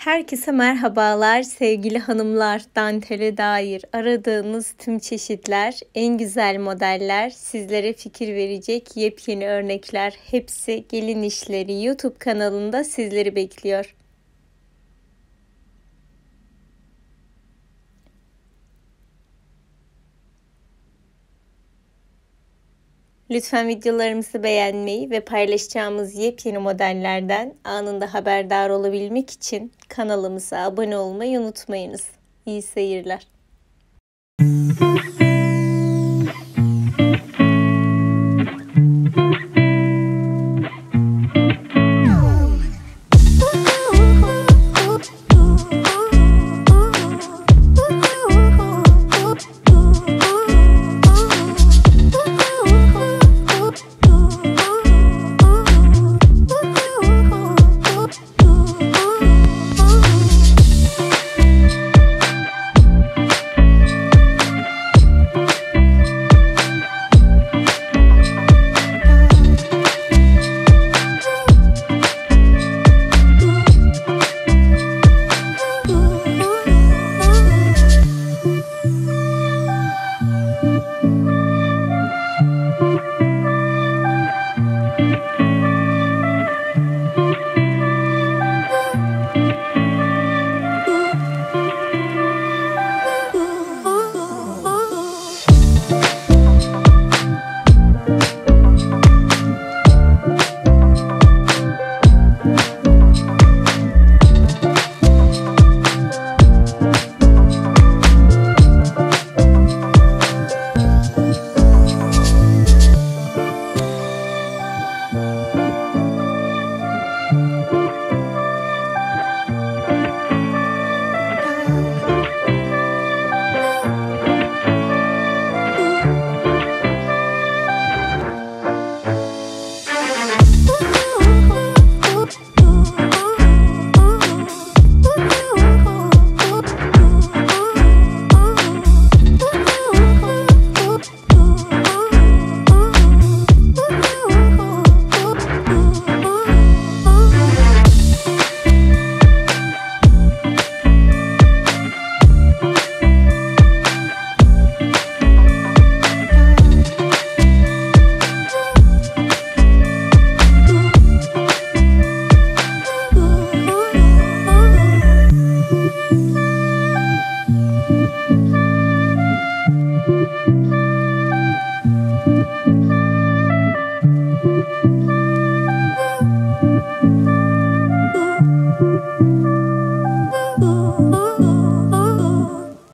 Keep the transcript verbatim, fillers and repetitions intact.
Herkese merhabalar sevgili hanımlar. Dantele dair aradığınız tüm çeşitler, en güzel modeller, sizlere fikir verecek yepyeni örnekler, hepsi Gelin İşleri YouTube kanalında sizleri bekliyor. Lütfen videolarımızı beğenmeyi ve paylaşacağımız yepyeni modellerden anında haberdar olabilmek için kanalımıza abone olmayı unutmayınız. İyi seyirler. Ooh.